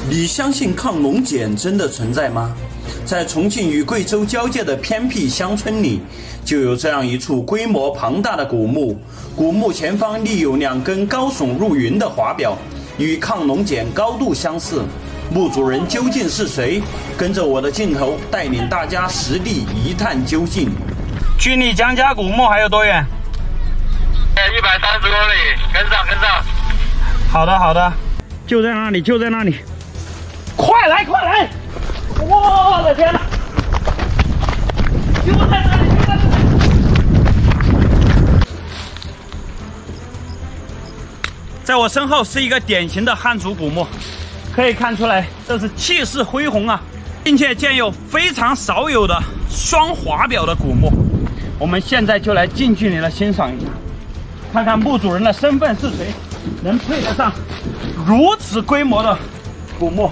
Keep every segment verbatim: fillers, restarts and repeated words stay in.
你相信亢龙锏真的存在吗？在重庆与贵州交界的偏僻乡村里，就有这样一处规模庞大的古墓。古墓前方立有两根高耸入云的华表，与亢龙锏高度相似。墓主人究竟是谁？跟着我的镜头，带领大家实地一探究竟。距离江家古墓还有多远？ 一百三十公里，跟上跟上。 好的好的，就在那里就在那里，快来快来！我的天哪！就在那里就在那里！在我身后是一个典型的汉族古墓，可以看出来这是气势恢宏啊，并且建有非常少有的双华表的古墓。我们现在就来近距离的欣赏一下，看看墓主人的身份是谁，能配得上如此规模的古墓。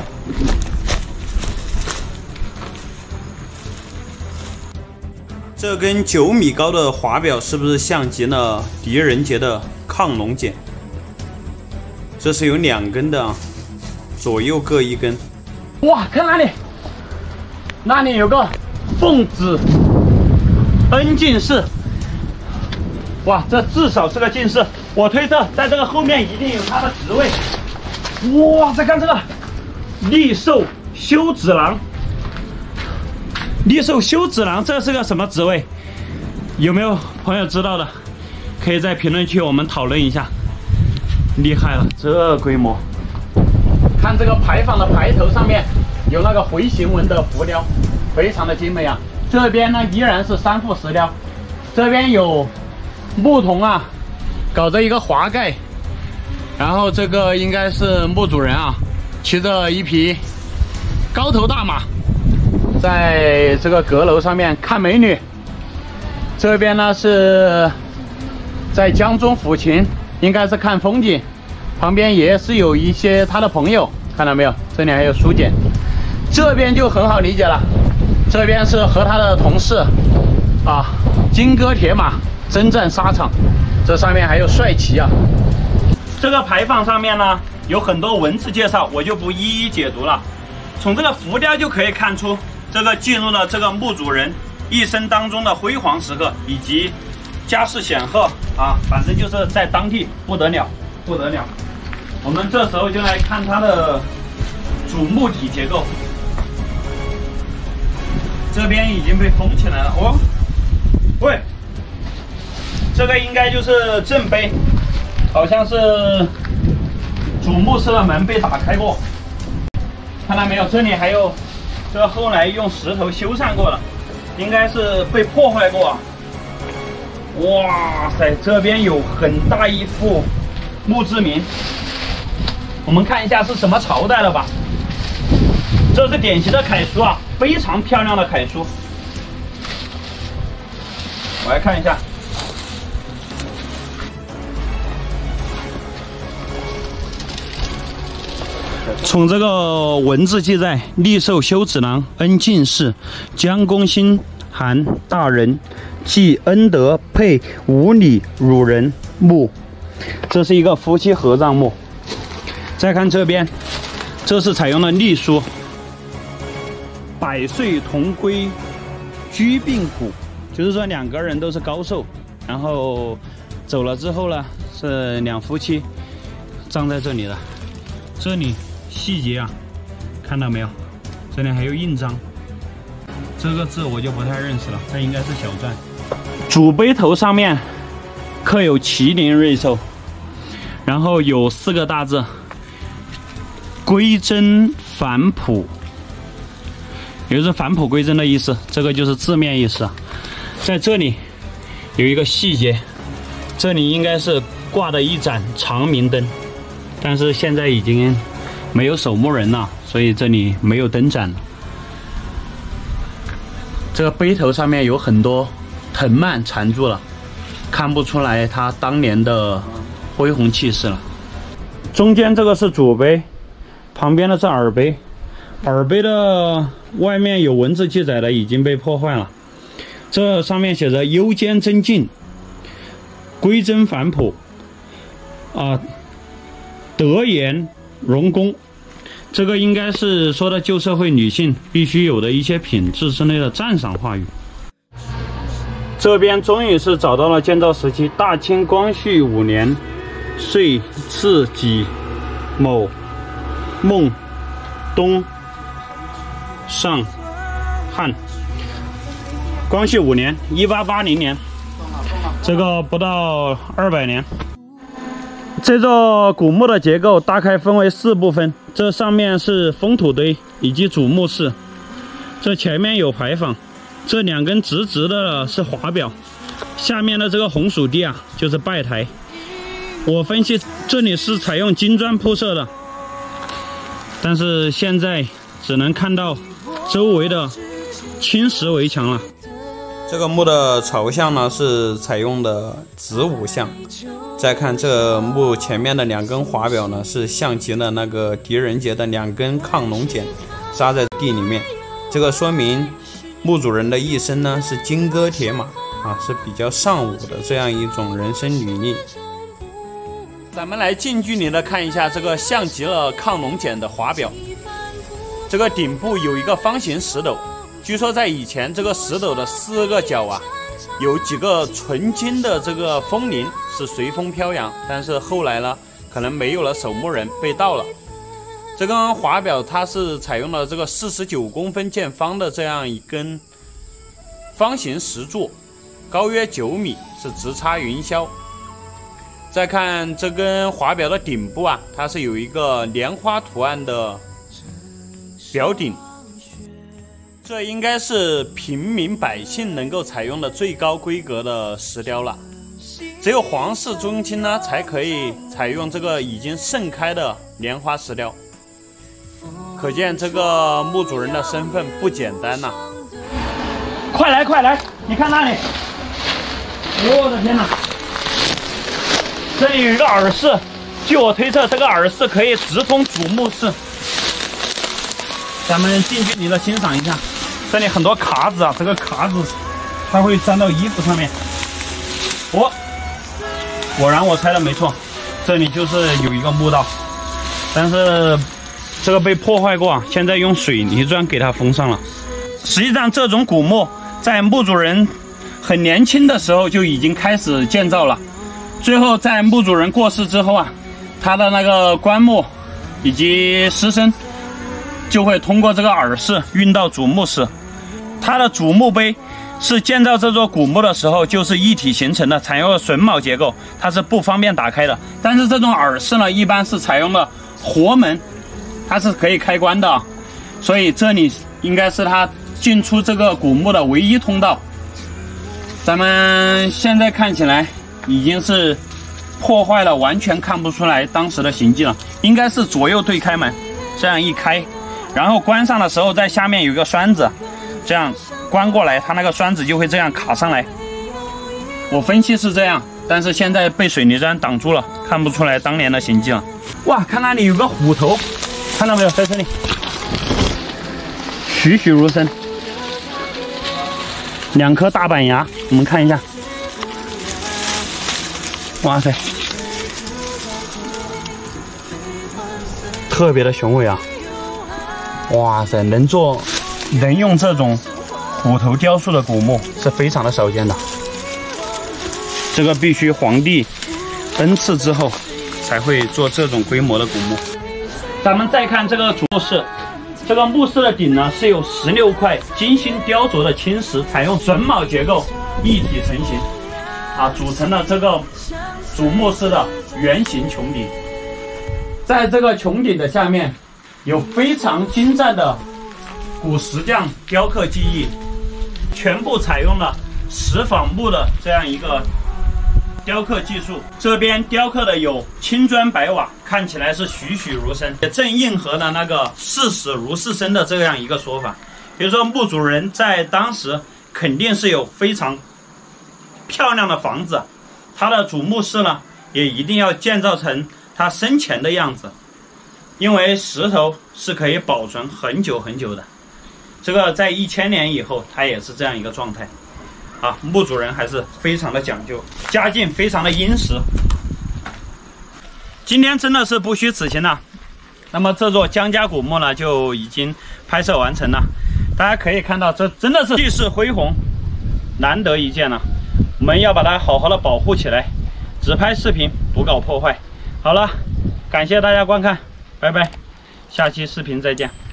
这根九米高的华表是不是像极了狄仁杰的亢龙锏？这是有两根的啊，左右各一根。哇，看那里，那里有个奉子恩进士。哇，这至少是个进士，我推测在这个后面一定有他的职位。哇，再看这个立寿修子郎。立寿修子郎，这是个什么职位？有没有朋友知道的？可以在评论区我们讨论一下。厉害了，这规模！看这个牌坊的牌头上面有那个回形纹的浮雕，非常的精美啊。这边呢依然是三副石雕，这边有牧童啊，搞着一个华盖，然后这个应该是墓主人啊，骑着一匹高头大马。在这个阁楼上面看美女，这边呢是在江中抚琴，应该是看风景，旁边也是有一些他的朋友，看到没有？这里还有书简，这边就很好理解了，这边是和他的同事啊，金戈铁马，征战沙场，这上面还有帅旗啊。这个牌坊上面呢有很多文字介绍，我就不一一解读了。从这个浮雕就可以看出，这个记录了这个墓主人一生当中的辉煌时刻，以及家世显赫啊，反正就是在当地不得了，不得了。我们这时候就来看它的主墓体结构，这边已经被封起来了哦。喂，这个应该就是正碑，好像是主墓室的门被打开过，看到没有？这里还有。这后来用石头修缮过了，应该是被破坏过啊。哇塞，这边有很大一幅墓志铭，我们看一下是什么朝代了吧？这是典型的楷书啊，非常漂亮的楷书。我来看一下。从这个文字记载，立寿修子郎恩进士，江公新韩大人，继恩德配五里汝人墓。这是一个夫妻合葬墓。再看这边，这是采用了隶书，百岁同归居病谱，就是说两个人都是高寿，然后走了之后呢，是两夫妻葬在这里的。这里细节啊，看到没有？这里还有印章，这个字我就不太认识了，这应该是小篆。主碑头上面刻有麒麟瑞兽，然后有四个大字“归真返璞”，也就是返璞归真的意思，这个就是字面意思啊。在这里有一个细节，这里应该是挂的一盏长明灯，但是现在已经没有守墓人了，所以这里没有灯盏了。这个碑头上面有很多藤蔓缠住了，看不出来他当年的恢宏气势了。中间这个是主碑，旁边的是耳碑，耳碑的外面有文字记载的已经被破坏了。这上面写着“幽间真进，归真返璞”，啊，德言荣公。 这个应该是说的旧社会女性必须有的一些品质之类的赞赏话语。这边终于是找到了建造时期：大清光绪五年，岁次己卯孟冬上汉。光绪五年，一八八零年，这个不到二百年。这座古墓的结构大概分为四部分，这上面是封土堆以及主墓室，这前面有牌坊，这两根直直的是华表，下面的这个红薯地啊就是拜台。我分析这里是采用金砖铺设的，但是现在只能看到周围的青石围墙了。这个墓的朝向呢是采用的子午向，再看这墓前面的两根华表呢，是像极了那个狄仁杰的两根抗龙锏扎在地里面。这个说明墓主人的一生呢是金戈铁马啊，是比较尚武的这样一种人生履历。咱们来近距离的看一下这个像极了抗龙锏的华表。这个顶部有一个方形石斗。据说在以前，这个石斗的四个角啊，有几个纯金的这个风铃是随风飘扬，但是后来呢，可能没有了守墓人被盗了。这根华表它是采用了这个四十九公分见方的这样一根方形石柱，高约九米，是直插云霄。再看这根华表的顶部啊，它是有一个莲花图案的表顶。这应该是平民百姓能够采用的最高规格的石雕了，只有皇室宗亲呢才可以采用这个已经盛开的莲花石雕，可见这个墓主人的身份不简单呐、啊！快来快来，你看那里，我的天哪！这里有一个耳室，据我推测，这个耳室可以直通主墓室。咱们近距离的欣赏一下。这里很多卡子啊，这个卡子它会粘到衣服上面。哦，果然我猜的没错，这里就是有一个墓道，但是这个被破坏过啊，现在用水泥砖给它封上了。实际上，这种古墓在墓主人很年轻的时候就已经开始建造了，最后在墓主人过世之后啊，他的那个棺木以及尸身就会通过这个耳室运到主墓室。它的主墓碑是建造这座古墓的时候就是一体形成的，采用了榫卯结构，它是不方便打开的。但是这种耳室呢，一般是采用了活门，它是可以开关的，所以这里应该是它进出这个古墓的唯一通道。咱们现在看起来已经是破坏了，完全看不出来当时的形迹了。应该是左右对开门，这样一开，然后关上的时候在下面有一个栓子，这样关过来，它那个栓子就会这样卡上来。我分析是这样，但是现在被水泥砖挡住了，看不出来当年的形迹了。哇，看那里有个虎头，看到没有？在这里，栩栩如生。两颗大板牙，我们看一下。哇塞，特别的雄伟啊！哇塞，能做能用这种虎头雕塑的古墓是非常的少见的。这个必须皇帝恩赐之后才会做这种规模的古墓。咱们再看这个主墓室，这个墓室的顶呢是有十六块精心雕琢的青石，采用榫卯结构一体成型，啊，组成了这个主墓室的圆形穹顶。在这个穹顶的下面，有非常精湛的古石匠雕刻技艺，全部采用了石仿木的这样一个雕刻技术。这边雕刻的有青砖白瓦，看起来是栩栩如生，也正应和了那个视死如是生的这样一个说法。比如说墓主人在当时肯定是有非常漂亮的房子，他的主墓室呢也一定要建造成他生前的样子，因为石头是可以保存很久很久的。这个在一千年以后，它也是这样一个状态。啊，墓主人还是非常的讲究，家境非常的殷实。今天真的是不虚此行了， 那么这座江家古墓呢，就已经拍摄完成了。大家可以看到，这真的是气势恢宏，难得一见了。我们要把它好好的保护起来，只拍视频，不搞破坏。好了，感谢大家观看，拜拜，下期视频再见。